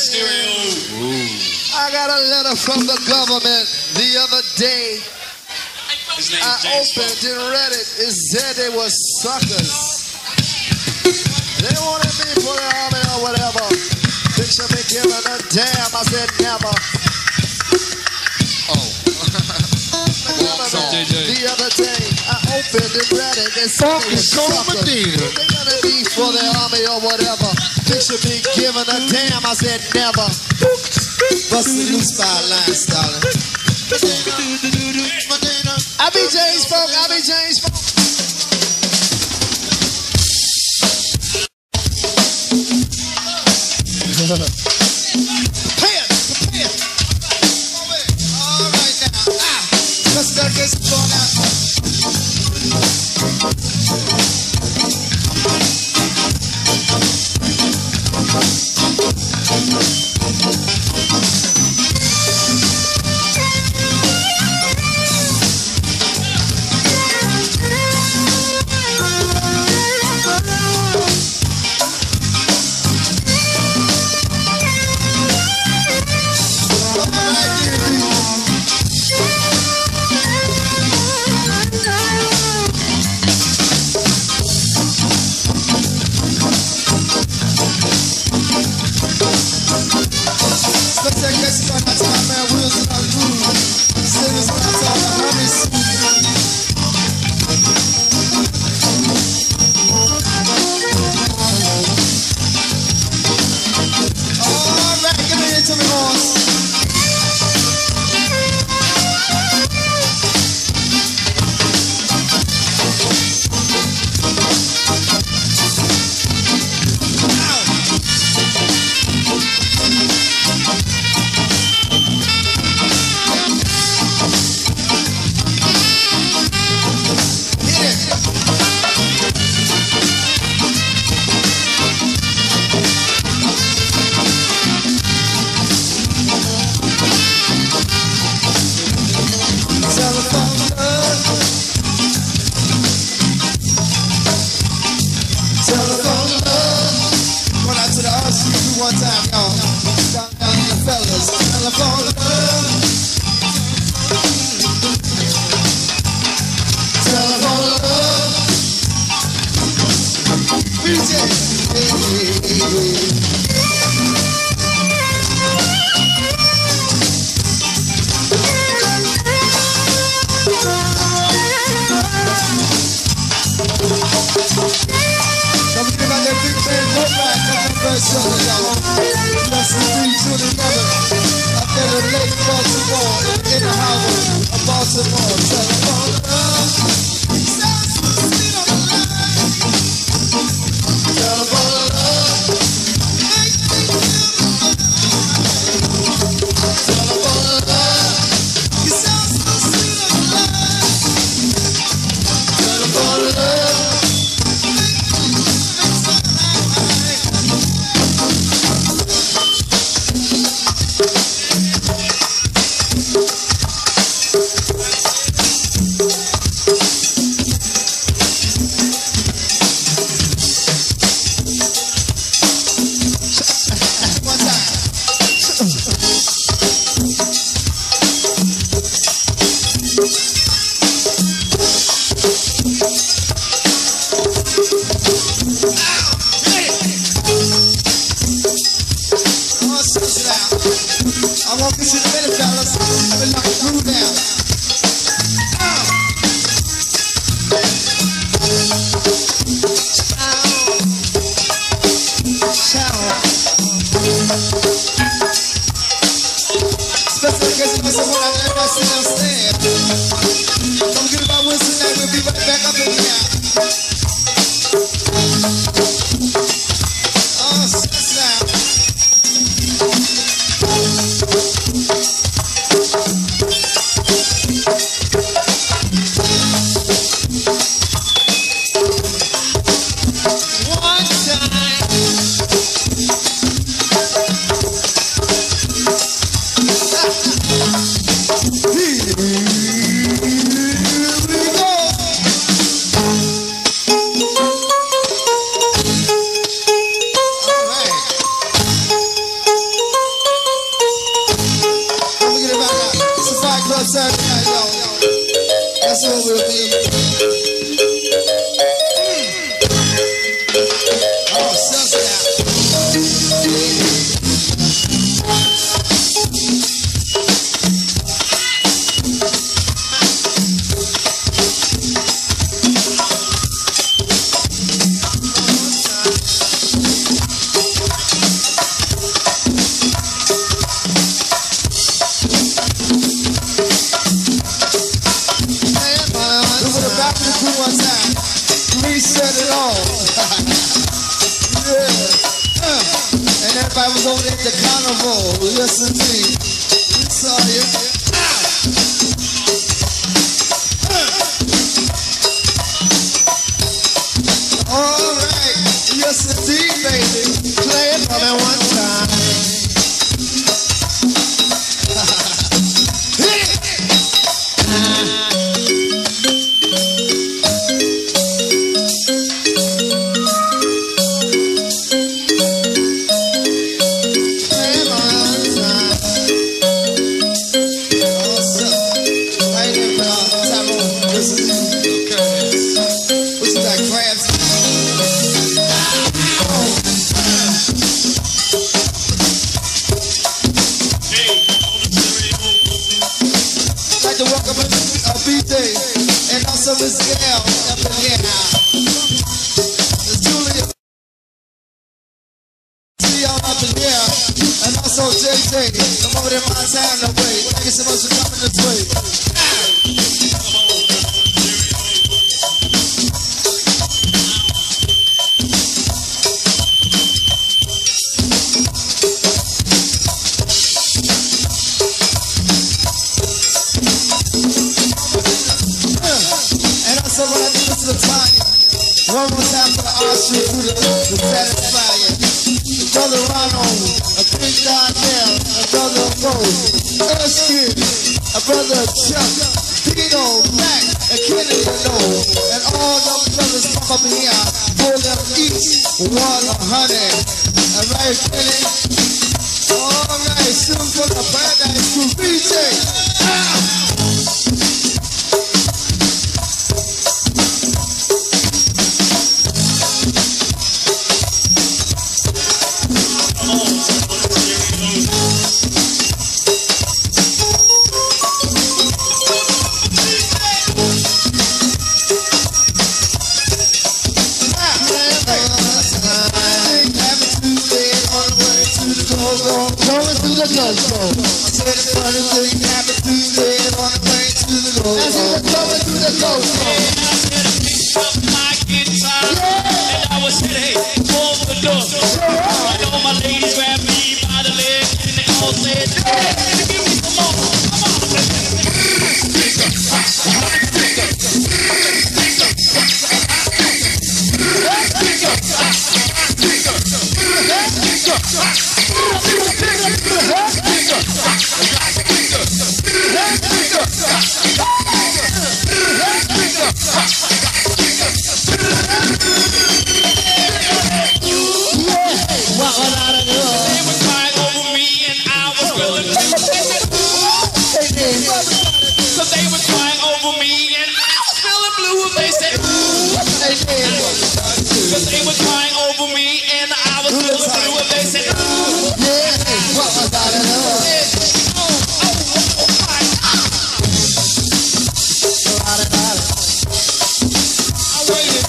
I got a letter from the government the other day. I opened and read it. It said they were suckers. They wanted me for the army or whatever. Picture me giving a damn. I said never. Oh. The other day, I opened and read it. They said they were suckers. They wanted me for the army or whatever. Picture me giving a damn. I said never. Bustin' loose by a line, darling. I be James Folk, I be James Folk. Prepare. All right now. Let's start this going out. with me. Oh, sunset. I was over at the carnival, listen to me. We saw you. All right, yes indeed, baby. Play it for me one time. Hit it. And also Miss Gail up in here now. Miss Julia, see y'all up in here. And also JJ, come over there my time no way. Thank you so much for coming this way. So when I do this to Tanya, one more time for the archery through the satisfier. The brother Ronald, a big guy there, a brother Bo, Erskine, a brother Chuck, Dino, Mac, and Kenny and all those brothers come up here, pour them each 100. Alright, Kenny? Alright, soon for the Paradise Crew, BJ. Going through the go-go. Said a funny thing happened today on the way to the go-go. I said going through the go-go. I said I picked up my guitar and I was heading for the door. And all my ladies grabbed me by the leg and they all said, hey, give me some more. Come on. So they were crying over me and I was feeling blue and they said, because they were crying over me and I was feeling blue and they said, what was that? I waited.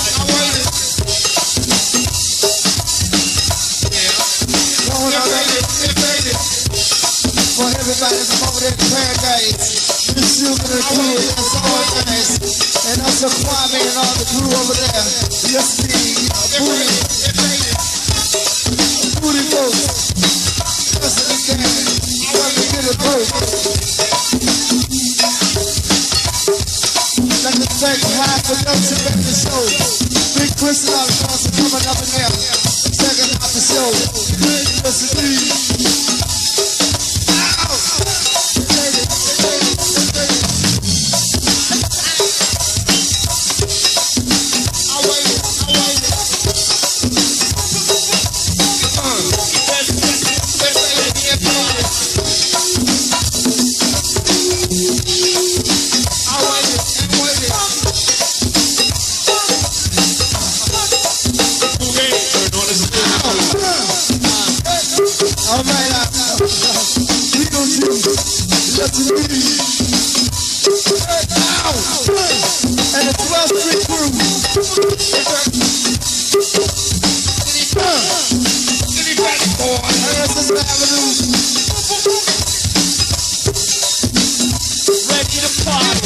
For everybody from over there in Paradise, Miss Sugar and the crew, that's all nice. And also Kwame and all the crew over there. Yes, Booty folks. Listen again. I want to get a break. Like the thank high production back the show. Big Chris and all the girls are coming up in here. Second half the show. Good, listen, please. Ready to party.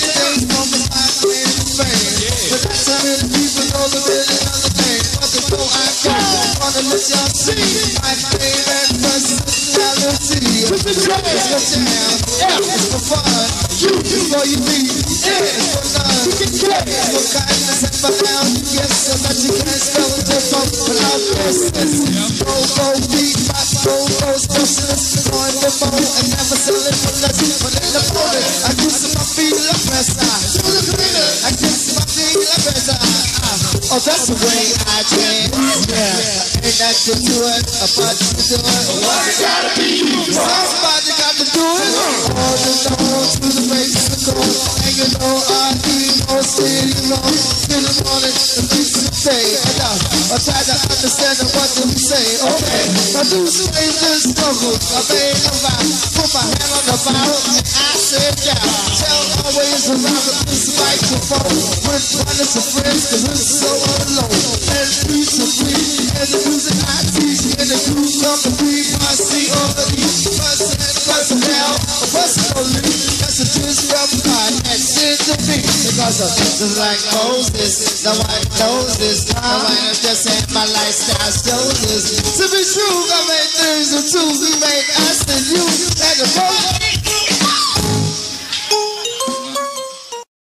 But that's how many people know the meaning of the name. But before I go, I wanna let y'all see my favorite personality. It's for jam, it's for fun, it's for you need, it's for none, it's for kindness and for now. You get so that you can't spell it different without business. Go, beat, my go, specialist, going for more and never selling for less. But in the morning, I use my feet like press I kiss my feet like press Oh, that's the way I dance. Yeah, ain't that to do it? About to do it. What's gotta be? Somebody got to do it. All the down to the base of the cold. And you know I need more city long. Till the morning, the piece of the day. I try to understand what they say. Okay, I do say this struggle. I made a vow. Put my hand on the barrel and I said down. Tell always around the piece of microphone. With one of the friends, cause it's so alone. And peace of free. And the music I teach. And the crew come to be my C.O.D. Person now, a person only. Messages from God and send to me. Because of just like Moses, the white knows this. The white just had my lifestyle shows this. To be true, I made things of truth.